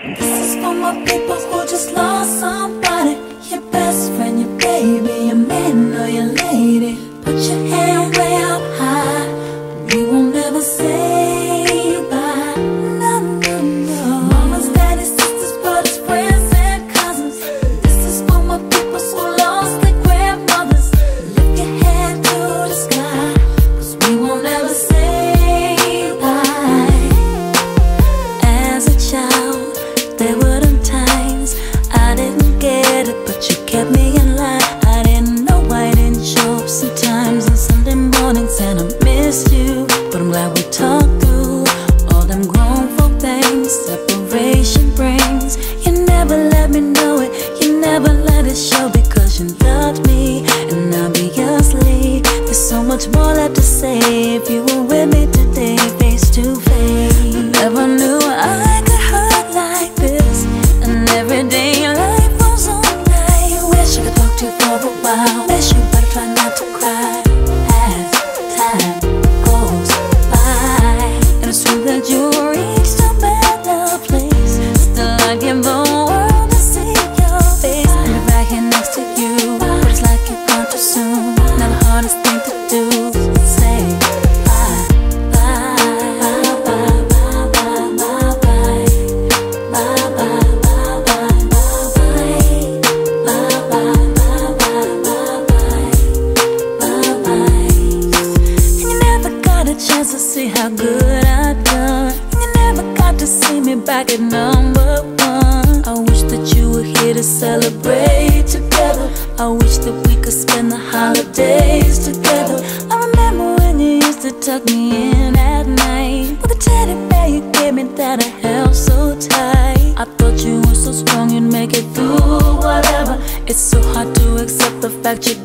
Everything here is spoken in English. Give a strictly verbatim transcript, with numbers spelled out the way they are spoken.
This is for my people who just lost somebody. Your best friend, your baby, your man or your lady. Put your hand way up high. We won't ever say bye. No, no, no. Mamas, daddies, sisters, brothers, friends and cousins. This is for my people who lost their grandmothers. Lift your hand to the sky, 'cause we won't ever say bye. As a child, there were them times I didn't get it, but you kept me in line. I didn't know I didn't show up sometimes on Sunday mornings, and I missed you. But I'm glad we talked through all them grown folk things separation brings. You never let me know it, you never let it show, because you loved me and obviously there's so much more left to say. If you were with me today, face to face, never knew I could hurt like this. And everyday life goes on. I wish I could talk to you for a while. Wish you better try not to cry as time goes by. And it's true that you reached a better place. Still I give the world to see your face. I'll be right here next to you, but it's like you're gone too soon. Now the hardest thing to do is say bye, bye, bye, bye, bye, bye, bye, bye, bye, bye, bye, bye, bye, bye. And you never got a chance to see how good I've done. And you never got to see me back at number one. I wish that you were here to celebrate together. I wish that we could spend the holidays together. I remember when you used to tuck me in at night with a teddy bear you gave me that I held so tight. I thought you were so strong you'd make it through whatever. It's so hard to accept the fact you're